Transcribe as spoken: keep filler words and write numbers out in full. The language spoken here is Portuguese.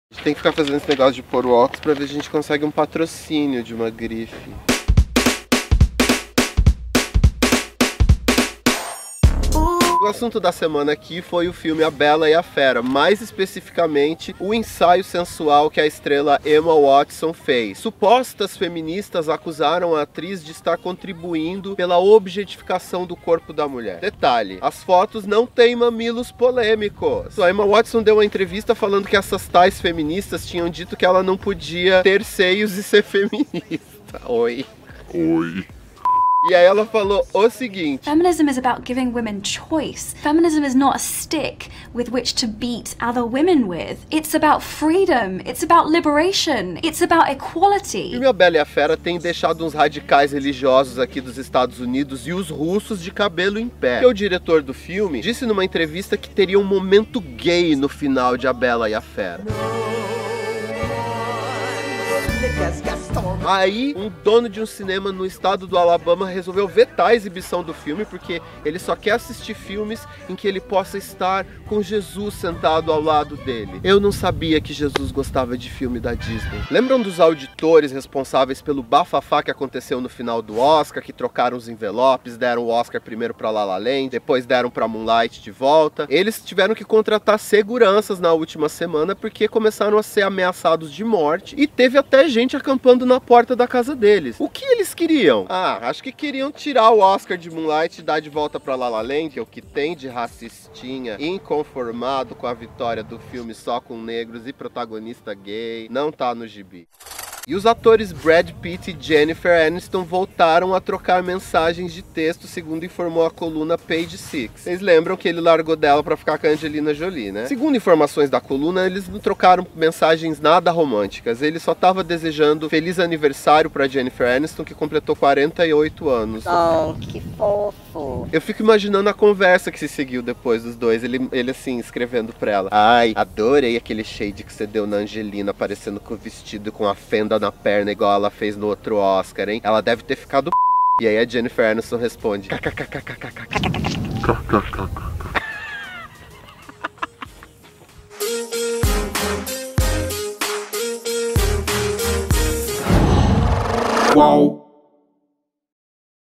A gente tem que ficar fazendo esse negócio de pôr o óculos pra ver se a gente consegue um patrocínio de uma grife. O assunto da semana aqui foi o filme A Bela e a Fera, mais especificamente o ensaio sensual que a estrela Emma Watson fez. Supostas feministas acusaram a atriz de estar contribuindo pela objetificação do corpo da mulher. Detalhe, as fotos não têm mamilos polêmicos. A Emma Watson deu uma entrevista falando que essas tais feministas tinham dito que ela não podia ter seios e ser feminista. Oi. Oi. E aí ela falou o seguinte: Feminism is about giving women choice. Feminism is not a stick with which to beat other women with. It's about freedom. It's about liberation. It's about equality. O filme A Bela e a Fera tem deixado uns radicais religiosos aqui dos Estados Unidos e os russos de cabelo em pé. Porque o diretor do filme disse numa entrevista que teria um momento gay no final de A Bela e a Fera. Aí, um dono de um cinema no estado do Alabama resolveu vetar a exibição do filme porque ele só quer assistir filmes em que ele possa estar com Jesus sentado ao lado dele. Eu não sabia que Jesus gostava de filme da Disney. Lembram dos auditores responsáveis pelo bafafá que aconteceu no final do Oscar, que trocaram os envelopes, deram o Oscar primeiro pra La La Land, depois deram pra Moonlight de volta? Eles tiveram que contratar seguranças na última semana porque começaram a ser ameaçados de morte e teve até gente acampando na porta da casa deles. O que eles queriam? Ah, acho que queriam tirar o Oscar de Moonlight e dar de volta pra La La Land, que é o que tem de racistinha inconformado com a vitória do filme só com negros e protagonista gay. Não tá no gibi. E os atores Brad Pitt e Jennifer Aniston voltaram a trocar mensagens de texto, segundo informou a coluna Page Six. Vocês lembram que ele largou dela pra ficar com a Angelina Jolie, né? Segundo informações da coluna, eles não trocaram mensagens nada românticas. Ele só tava desejando feliz aniversário pra Jennifer Aniston, que completou quarenta e oito anos. Oh, que fofo. Eu fico imaginando a conversa que se seguiu depois dos dois. Ele, ele assim, escrevendo pra ela: ai, adorei aquele shade que você deu na Angelina, aparecendo com o vestido com a fenda na perna, igual ela fez no outro Oscar, hein? Ela deve ter ficado p... E aí a Jennifer Aniston responde: Qual?